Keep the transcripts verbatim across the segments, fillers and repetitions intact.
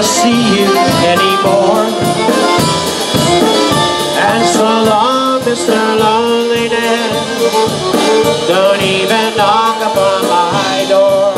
gonna see you anymore. And so long, Mister Loneliness, don't even knock upon my door.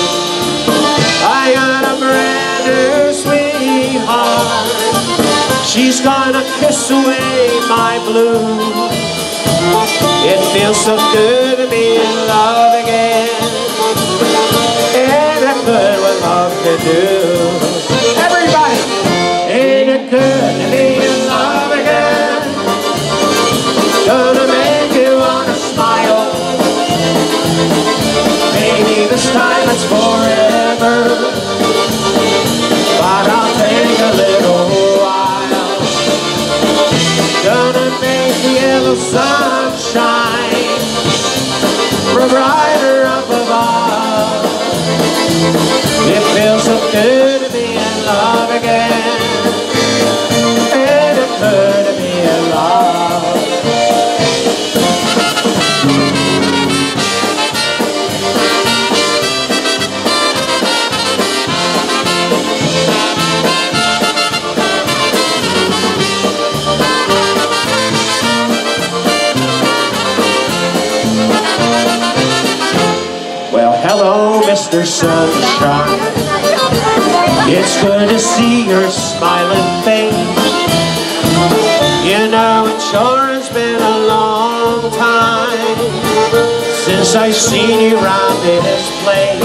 I got a brand new sweetheart, she's gonna kiss away my blues. It feels so good to be in love again. Ain't it good what love can do? Everybody! Ain't it good to be in love again? Gonna make you wanna smile. Maybe this time it's forever, but I'll take a little while. Gonna make the yellow sun shine brighter up above. It feels so good to be in love again. Ain't it good to be in love? Well, hello, Mister Sunshine. It's good to see your smiling face. You know, it sure has been a long time since I've seen you round this place.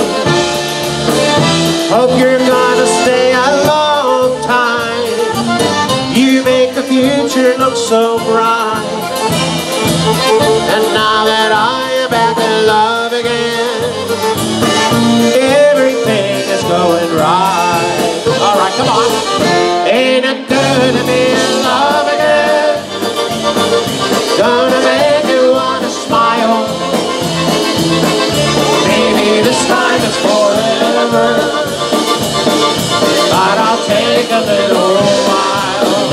Hope you're gonna stay a long time. You make the future look so bright. And now that I am back in love again, everything is going right. All right, come on. Ain't it good to be in love again? Gonna make you wanna smile. Maybe this time it's forever, but I'll take a little while.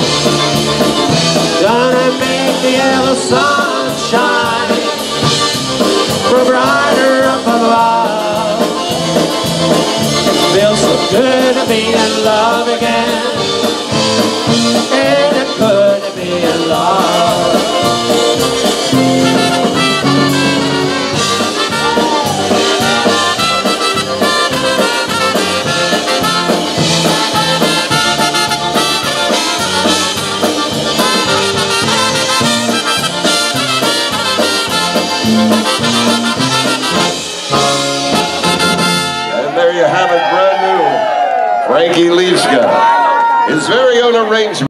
Gonna make the yellow sun shine brighter up above. Feels so good to be in love again. Ain't it good to be in love? And there you have it, brand new Frankie Leifska, his very own arrangement.